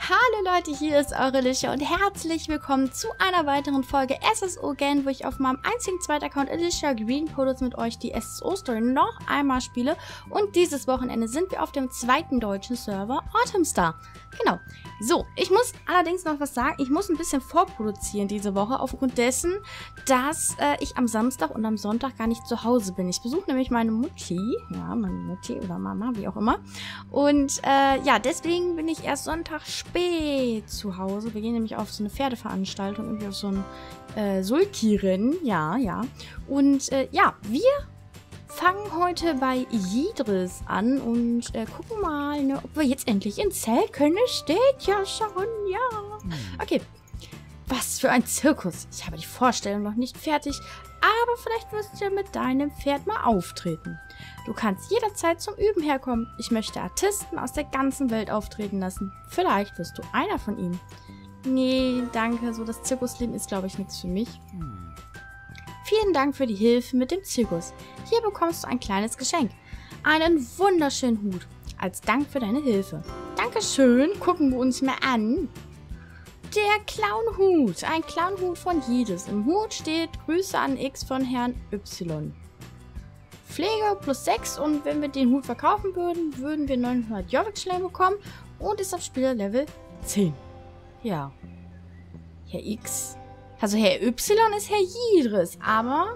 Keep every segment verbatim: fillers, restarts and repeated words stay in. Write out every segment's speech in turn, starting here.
Hallo Leute, hier ist eure Alicia und herzlich willkommen zu einer weiteren Folge S S O Again, wo ich auf meinem einzigen zweiten Account Alicia Green Polos mit euch die S S O-Story noch einmal spiele. Und dieses Wochenende sind wir auf dem zweiten deutschen Server Autumn Star. Genau. So, ich muss allerdings noch was sagen. Ich muss ein bisschen vorproduzieren diese Woche, aufgrund dessen, dass äh, ich am Samstag und am Sonntag gar nicht zu Hause bin. Ich besuche nämlich meine Mutti, ja, meine Mutti oder Mama, wie auch immer. Und äh, ja, deswegen bin ich erst Sonntag spät zu Hause. Wir gehen nämlich auf so eine Pferdeveranstaltung, irgendwie auf so ein äh, Sulki-Rennen, ja, ja. Und äh, ja, wir fangen heute bei Yidris an und äh, gucken mal, ne, ob wir jetzt endlich ins Zelt können. Es steht ja schon, ja. Okay, was für ein Zirkus. Ich habe die Vorstellung noch nicht fertig, aber vielleicht wirst du ja mit deinem Pferd mal auftreten. Du kannst jederzeit zum Üben herkommen. Ich möchte Artisten aus der ganzen Welt auftreten lassen. Vielleicht wirst du einer von ihnen. Nee, danke, so das Zirkusleben ist, glaube ich, nichts für mich. Vielen Dank für die Hilfe mit dem Zirkus. Hier bekommst du ein kleines Geschenk. Einen wunderschönen Hut. Als Dank für deine Hilfe. Dankeschön. Gucken wir uns mal an. Der Clownhut. Ein Clownhut von Yidris. Im Hut steht Grüße an X von Herrn Y. Pflege plus sechs und wenn wir den Hut verkaufen würden, würden wir neunhundert Jorvik-Schläge bekommen und ist auf Spielerlevel zehn. Ja. Herr X. Also Herr Y ist Herr Yidris, aber...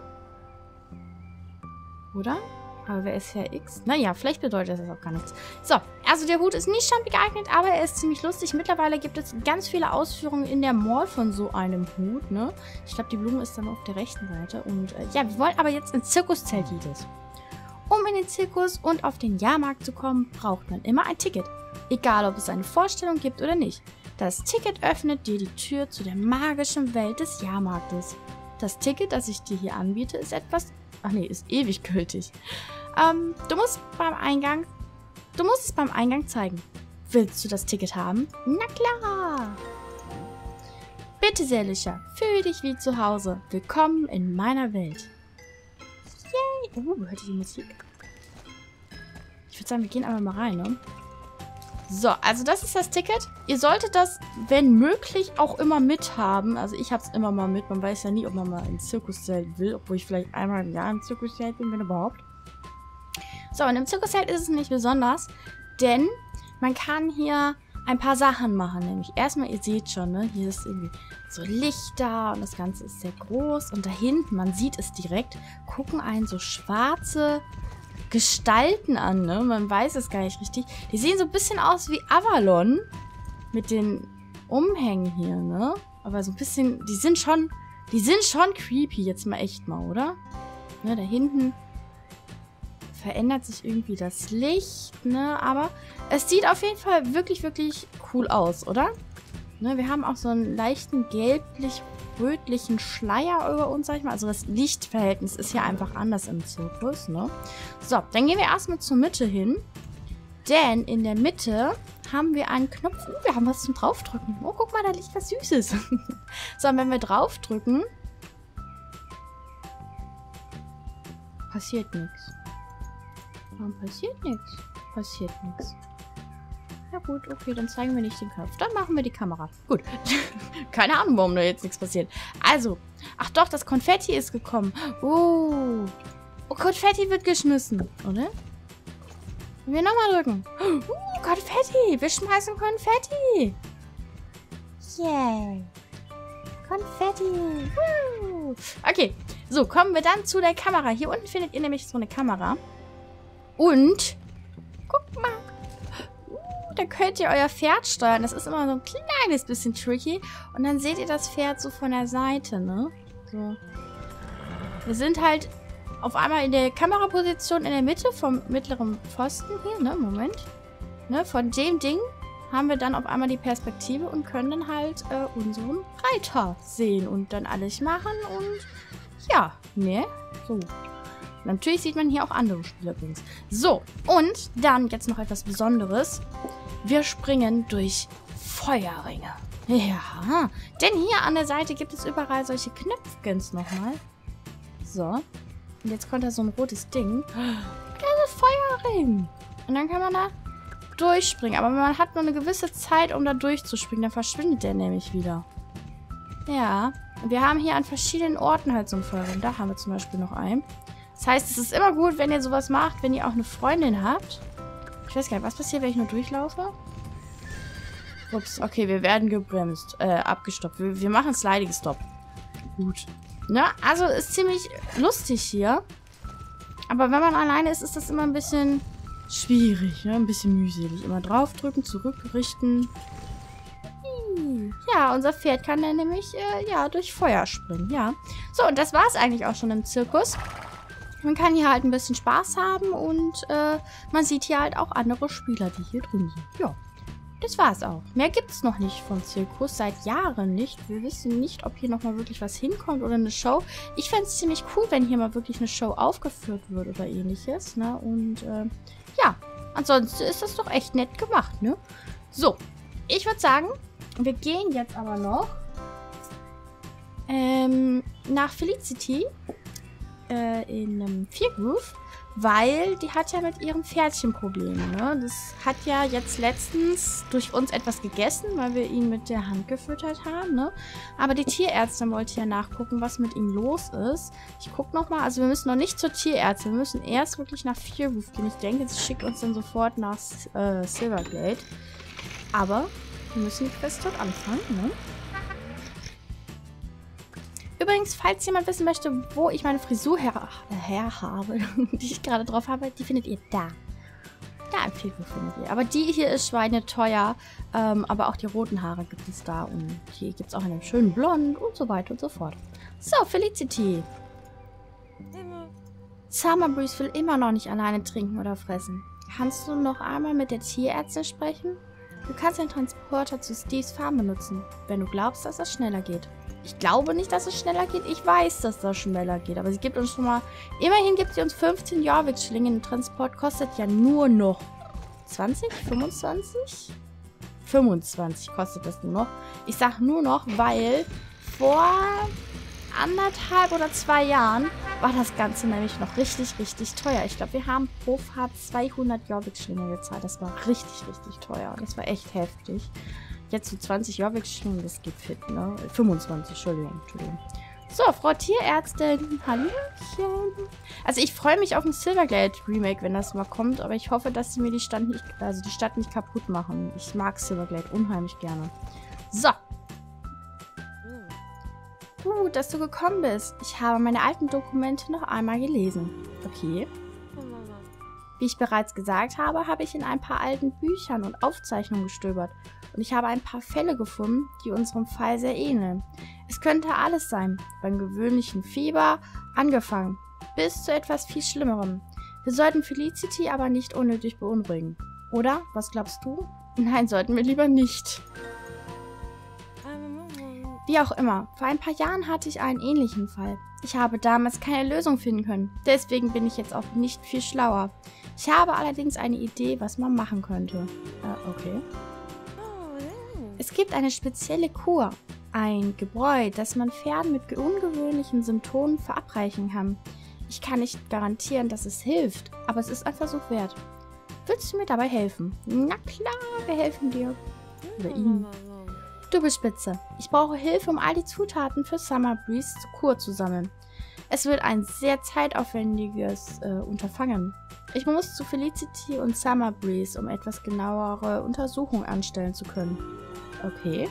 Oder? Aber wer ist Herr X? Naja, vielleicht bedeutet das auch gar nichts. So, also der Hut ist nicht schon geeignet, aber er ist ziemlich lustig. Mittlerweile gibt es ganz viele Ausführungen in der Mall von so einem Hut, ne? Ich glaube, die Blume ist dann auf der rechten Seite. Und äh, ja, wir wollen aber jetzt ins Zirkuszelt Yidris. Um in den Zirkus und auf den Jahrmarkt zu kommen, braucht man immer ein Ticket. Egal, ob es eine Vorstellung gibt oder nicht. Das Ticket öffnet dir die Tür zu der magischen Welt des Jahrmarktes. Das Ticket, das ich dir hier anbiete, ist etwas... Ach nee, ist ewig gültig. Ähm, du musst beim Eingang... Du musst es beim Eingang zeigen. Willst du das Ticket haben? Na klar! Bitte sehr, Alicia. Fühl dich wie zu Hause. Willkommen in meiner Welt. Yay! Oh, hört ihr die Musik? Ich würde sagen, wir gehen aber mal rein, ne? So, also das ist das Ticket. Ihr solltet das, wenn möglich, auch immer mithaben. Also ich habe es immer mal mit. Man weiß ja nie, ob man mal ins Zirkuszelt will. Obwohl ich vielleicht einmal im Jahr im Zirkuszelt bin, wenn überhaupt. So, und im Zirkuszelt ist es nicht besonders. Denn man kann hier ein paar Sachen machen. Nämlich erstmal, ihr seht schon, ne? Hier ist irgendwie so Lichter und das Ganze ist sehr groß. Und da hinten, man sieht es direkt, gucken einen so schwarze Gestalten an, ne? Man weiß es gar nicht richtig. Die sehen so ein bisschen aus wie Avalon mit den Umhängen hier, ne? Aber so ein bisschen, die sind schon, die sind schon creepy, jetzt mal echt mal, oder? Ne, da hinten verändert sich irgendwie das Licht, ne? Aber es sieht auf jeden Fall wirklich, wirklich cool aus, oder? Ne, wir haben auch so einen leichten gelblich-rötlichen Schleier über uns, sag ich mal. Also das Lichtverhältnis ist hier einfach anders im Zirkus, ne? So, dann gehen wir erstmal zur Mitte hin. Denn in der Mitte haben wir einen Knopf. Uh, wir haben was zum Draufdrücken. Oh, guck mal, da liegt was Süßes. So, und wenn wir draufdrücken, passiert nichts. Warum passiert nichts? Passiert nichts. Ja gut, okay, dann zeigen wir nicht den Knopf. Dann machen wir die Kamera. Gut. Keine Ahnung, warum da jetzt nichts passiert. Also, ach doch, das Konfetti ist gekommen. Oh. Oh, Konfetti wird geschmissen, oder? Wenn wir nochmal drücken. Uh, Konfetti. Wir schmeißen Konfetti. Yay. Konfetti. Woo. Okay, so, kommen wir dann zu der Kamera. Hier unten findet ihr nämlich so eine Kamera. Und, guckt mal. Da könnt ihr euer Pferd steuern. Das ist immer so ein kleines bisschen tricky. Und dann seht ihr das Pferd so von der Seite, ne? So. Wir sind halt auf einmal in der Kameraposition in der Mitte vom mittleren Pfosten hier, ne? Moment. Ne? Von dem Ding haben wir dann auf einmal die Perspektive und können dann halt äh, unseren Reiter sehen und dann alles machen und ja, ne? So. Natürlich sieht man hier auch andere Spieler übrigens. So, und dann jetzt noch etwas Besonderes. Wir springen durch Feuerringe. Ja, denn hier an der Seite gibt es überall solche Knöpfchens nochmal. So, und jetzt kommt da so ein rotes Ding. Da ist ein Feuerring. Und dann kann man da durchspringen. Aber man hat nur eine gewisse Zeit, um da durchzuspringen. Dann verschwindet der nämlich wieder. Ja. Und wir haben hier an verschiedenen Orten halt so ein Feuerwehr. Da haben wir zum Beispiel noch einen. Das heißt, es ist immer gut, wenn ihr sowas macht, wenn ihr auch eine Freundin habt. Ich weiß gar nicht, was passiert, wenn ich nur durchlaufe? Ups, okay, wir werden gebremst. Äh, abgestoppt. Wir, wir machen Sliding Stop. Gut. Ne? Also, ist ziemlich lustig hier. Aber wenn man alleine ist, ist das immer ein bisschen schwierig, ne? Ein bisschen mühselig. Immer draufdrücken, zurückrichten. Ja, unser Pferd kann dann nämlich, äh, ja, durch Feuer springen, ja. So, und das war es eigentlich auch schon im Zirkus. Man kann hier halt ein bisschen Spaß haben und äh, man sieht hier halt auch andere Spieler, die hier drin sind. Ja, das war's auch. Mehr gibt's noch nicht vom Zirkus, seit Jahren nicht. Wir wissen nicht, ob hier nochmal wirklich was hinkommt oder eine Show. Ich fände es ziemlich cool, wenn hier mal wirklich eine Show aufgeführt wird oder ähnliches, ne? Und äh, ja, ansonsten ist das doch echt nett gemacht, ne? So, ich würde sagen, wir gehen jetzt aber noch ähm, nach Felicity äh, in einem Viergroove, weil die hat ja mit ihrem Pferdchen Probleme, ne? Das hat ja jetzt letztens durch uns etwas gegessen, weil wir ihn mit der Hand gefüttert haben, ne? Aber die Tierärztin wollte ja nachgucken, was mit ihm los ist. Ich gucke nochmal, also wir müssen noch nicht zur Tierärztin, wir müssen erst wirklich nach Viergroove gehen. Ich denke, sie schickt uns dann sofort nach äh, Silverglade. Aber wir müssen die Quest dort anfangen, ne? Übrigens, falls jemand wissen möchte, wo ich meine Frisur her, her habe, die ich gerade drauf habe, die findet ihr da. Da im Viergroove findet ihr. Aber die hier ist schweineteuer. Ähm, aber auch die roten Haare gibt es da. Und hier gibt es auch einen schönen Blond und so weiter und so fort. So, Felicity. Summer Breeze will immer noch nicht alleine trinken oder fressen. Kannst du noch einmal mit der Tierärztin sprechen? Du kannst den Transporter zu Steves Farm benutzen, wenn du glaubst, dass das schneller geht. Ich glaube nicht, dass es schneller geht. Ich weiß, dass das schneller geht. Aber sie gibt uns schon mal... Immerhin gibt sie uns fünfzehn Jorvik-Schlinge. Der Transport kostet ja nur noch... zwanzig? fünfundzwanzig? fünfundzwanzig kostet das nur noch. Ich sag nur noch, weil vor anderthalb oder zwei Jahren war das Ganze nämlich noch richtig, richtig teuer. Ich glaube, wir haben pro Fahrt zweihundert Jorvik-Schlinge gezahlt. Das war richtig, richtig teuer. Das war echt heftig. Jetzt so zwanzig Jorvik-Schlinge, das geht fit, ne? fünfundzwanzig, Entschuldigung, Entschuldigung. So, Frau Tierärztin, Hallöchen. Also ich freue mich auf ein Silverglade Remake, wenn das mal kommt, aber ich hoffe, dass sie mir die Stadt nicht, also die Stadt nicht kaputt machen. Ich mag Silverglade unheimlich gerne. So. Gut, dass du gekommen bist. Ich habe meine alten Dokumente noch einmal gelesen. Okay. Wie ich bereits gesagt habe, habe ich in ein paar alten Büchern und Aufzeichnungen gestöbert. Und ich habe ein paar Fälle gefunden, die unserem Fall sehr ähneln. Es könnte alles sein, beim gewöhnlichen Fieber angefangen, bis zu etwas viel Schlimmerem. Wir sollten Felicity aber nicht unnötig beunruhigen. Oder? Was glaubst du? Nein, sollten wir lieber nicht. Wie auch immer, vor ein paar Jahren hatte ich einen ähnlichen Fall. Ich habe damals keine Lösung finden können. Deswegen bin ich jetzt auch nicht viel schlauer. Ich habe allerdings eine Idee, was man machen könnte. Äh, okay. Es gibt eine spezielle Kur. Ein Gebräu, das man Pferden mit ungewöhnlichen Symptomen verabreichen kann. Ich kann nicht garantieren, dass es hilft, aber es ist ein Versuch wert. Willst du mir dabei helfen? Na klar, wir helfen dir. Oder ihm. Du bist spitze. Ich brauche Hilfe, um all die Zutaten für Summer Breeze zur Kur zu sammeln. Es wird ein sehr zeitaufwendiges äh, Unterfangen. Ich muss zu Felicity und Summer Breeze, um etwas genauere Untersuchungen anstellen zu können. Okay.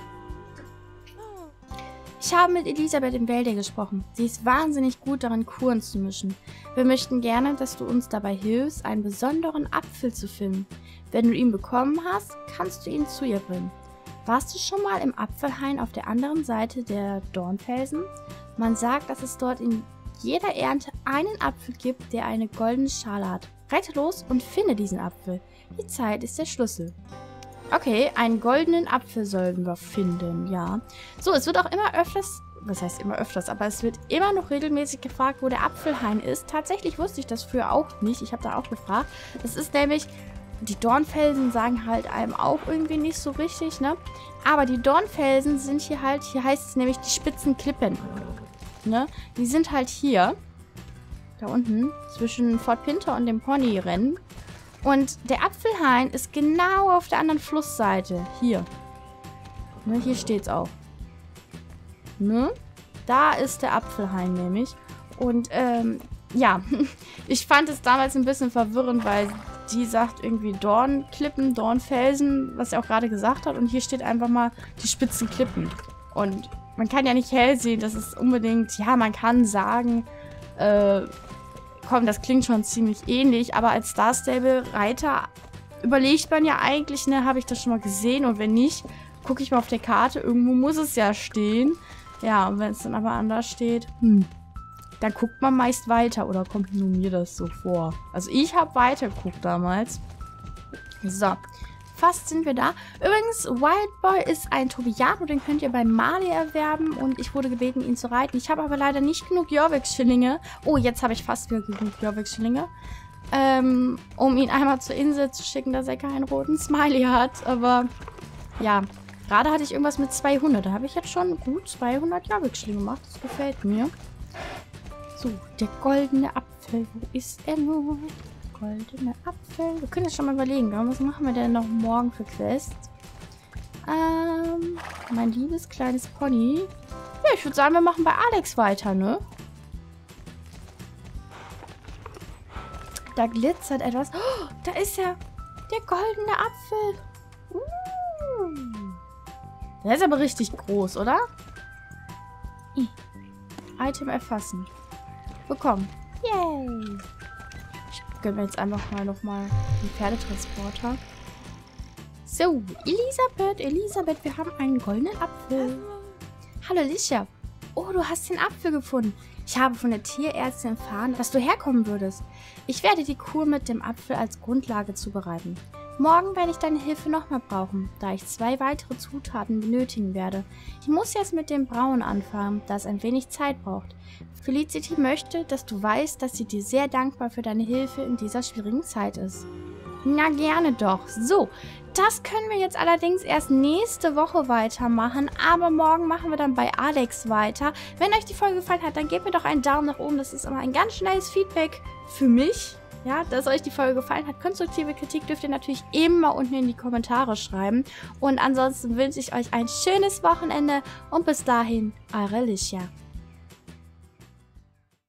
Ich habe mit Elisabeth im Wälder gesprochen. Sie ist wahnsinnig gut darin, Kuren zu mischen. Wir möchten gerne, dass du uns dabei hilfst, einen besonderen Apfel zu finden. Wenn du ihn bekommen hast, kannst du ihn zu ihr bringen. Warst du schon mal im Apfelhain auf der anderen Seite der Dornfelsen? Man sagt, dass es dort in jeder Ernte einen Apfel gibt, der eine goldene Schale hat. Rette los und finde diesen Apfel. Die Zeit ist der Schlüssel. Okay, einen goldenen Apfel sollen wir finden, ja. So, es wird auch immer öfters, was heißt immer öfters, aber es wird immer noch regelmäßig gefragt, wo der Apfelhain ist. Tatsächlich wusste ich das früher auch nicht. Ich habe da auch gefragt. Das ist nämlich... Die Dornfelsen sagen halt einem auch irgendwie nicht so richtig, ne? Aber die Dornfelsen sind hier halt, hier heißt es nämlich die spitzen Klippen, ne? Die sind halt hier, da unten, zwischen Fort Pinter und dem Ponyrennen. Und der Apfelhain ist genau auf der anderen Flussseite. Hier. Ne, hier steht's auch. Ne? Da ist der Apfelhain nämlich. Und, ähm, ja. Ich fand es damals ein bisschen verwirrend, weil die sagt irgendwie Dornklippen, Dornfelsen, was er auch gerade gesagt hat. Und hier steht einfach mal die spitzen Klippen. Und man kann ja nicht hell sehen, das ist unbedingt, ja, man kann sagen, äh, komm, das klingt schon ziemlich ähnlich, aber als Star Stable Reiter überlegt man ja eigentlich, ne, habe ich das schon mal gesehen und wenn nicht, gucke ich mal auf der Karte, irgendwo muss es ja stehen. Ja, und wenn es dann aber anders steht, hm, dann guckt man meist weiter oder kommt nur mir das so vor. Also ich habe weiter geguckt damals. So. Fast sind wir da. Übrigens, Wildboy ist ein Tobiano, den könnt ihr bei Mali erwerben und ich wurde gebeten, ihn zu reiten. Ich habe aber leider nicht genug Jorvik-Schillinge. Oh, jetzt habe ich fast wieder genug Jorvik-Schillinge. Ähm, um ihn einmal zur Insel zu schicken, dass er keinen roten Smiley hat. Aber, ja, gerade hatte ich irgendwas mit zweihundert. Da habe ich jetzt schon gut zweihundert Jorvik-Schillinge gemacht. Das gefällt mir. So, der goldene Apfel. Wo ist er nur? Goldene Apfel. Wir können jetzt schon mal überlegen, was machen wir denn noch morgen für Quests? Ähm, mein liebes kleines Pony. Ja, ich würde sagen, wir machen bei Alex weiter, ne? Da glitzert etwas. Oh, da ist ja der goldene Apfel. Uh. Der ist aber richtig groß, oder? I. Item erfassen. Bekommen. Yay. Gönnen wir jetzt einfach mal nochmal den Pferdetransporter. So, Elisabeth, Elisabeth, wir haben einen goldenen Apfel. Hallo, Alicia. Oh, du hast den Apfel gefunden. Ich habe von der Tierärztin erfahren, dass du herkommen würdest. Ich werde die Kur mit dem Apfel als Grundlage zubereiten. Morgen werde ich deine Hilfe nochmal brauchen, da ich zwei weitere Zutaten benötigen werde. Ich muss jetzt mit dem Brauen anfangen, da es ein wenig Zeit braucht. Felicity möchte, dass du weißt, dass sie dir sehr dankbar für deine Hilfe in dieser schwierigen Zeit ist. Na, gerne doch. So, das können wir jetzt allerdings erst nächste Woche weitermachen, aber morgen machen wir dann bei Alex weiter. Wenn euch die Folge gefallen hat, dann gebt mir doch einen Daumen nach oben. Das ist immer ein ganz schnelles Feedback für mich. Ja, dass euch die Folge gefallen hat. Konstruktive Kritik dürft ihr natürlich immer unten in die Kommentare schreiben. Und ansonsten wünsche ich euch ein schönes Wochenende und bis dahin, eure Alicia.